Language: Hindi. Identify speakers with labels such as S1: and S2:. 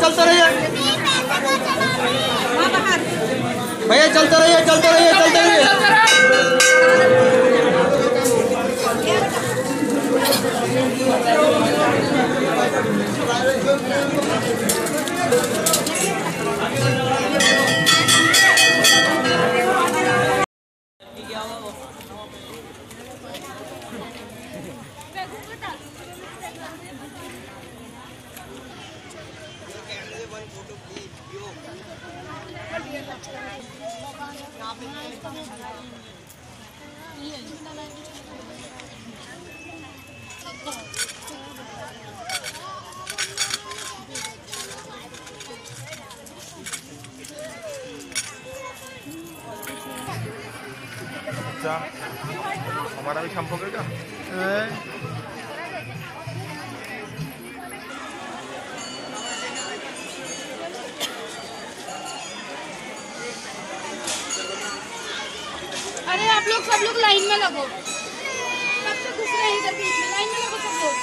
S1: चलते रहिए भैया, चलते रहिए चलते रहिए चलते रहिए।
S2: अच्छा, हमारा भी शैम्पू का क्या?
S3: अरे आप लोग सब लोग लाइन में लगो, सबसे घुस रहे हैं इधर बीच में, लाइन में लगो सब लोग।